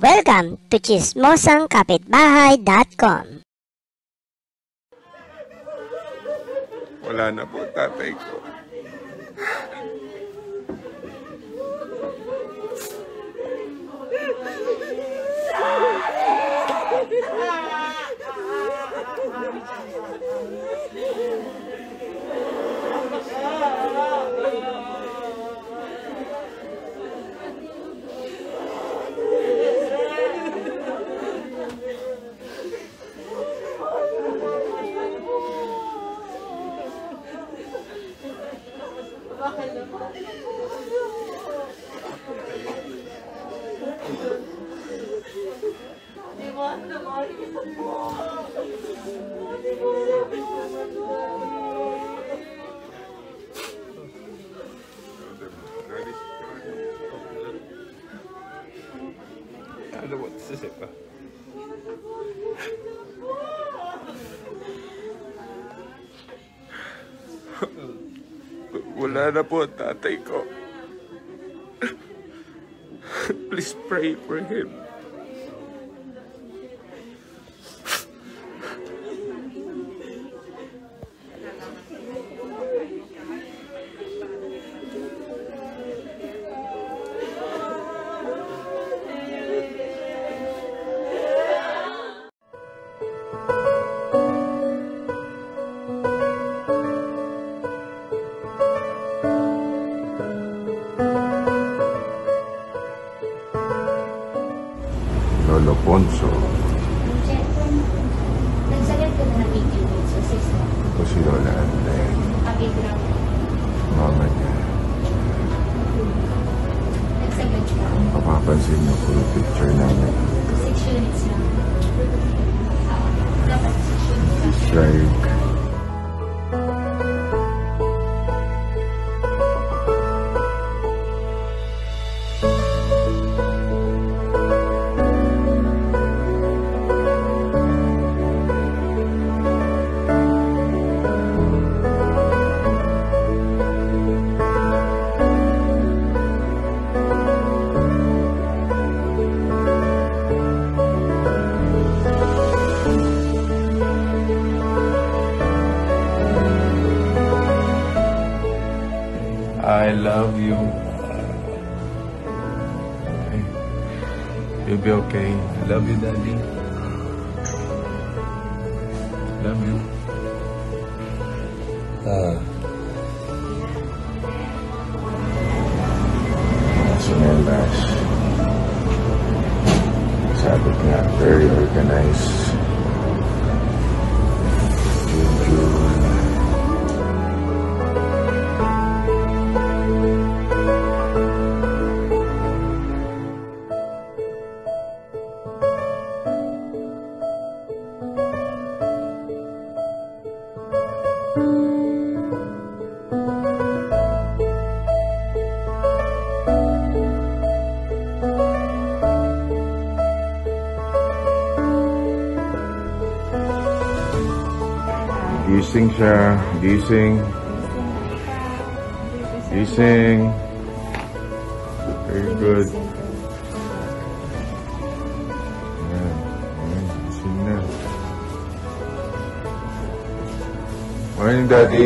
Welcome to chismosangkapitbahay.com. Wala na po tatay ko. Ano ba? Sisip pa. Wala na po tatay ko. Please pray for him. Lolo Ponso. Nagsagat ko na ng 18 minutes o 6 na. Ito si Lola Ande. Pag-ground. Mama niya. Nagsagat ka. Mapapansin niyo full picture namin. 6 units na. Dapat 6 units na. Strike. I love you. You'll be okay. I love you, Daddy. Love you. Sinelas. Sabi nga, very organized. June. Gising siya. Gising. Gising. Very good. Ayan. Ayan. Gising na. Morning, Daddy.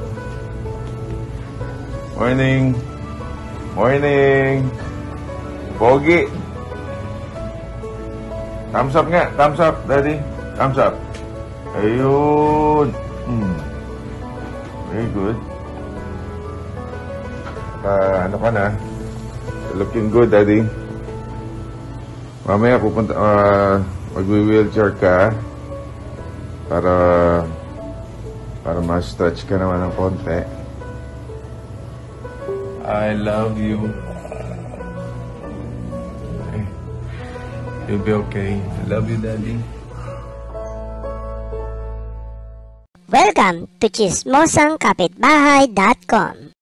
Morning. Morning. Pogi. Thumbs up nga. Thumbs up, Daddy. Thumbs up. Ayun. Very good. Ano ka na? Looking good, Daddy. Mamaya pupunta, magwi-wheelchair ka para ma-stretch ka naman ng konti. I love you. You'll be okay. I love you, Daddy. Welcome to chismosangkapitbahay.com.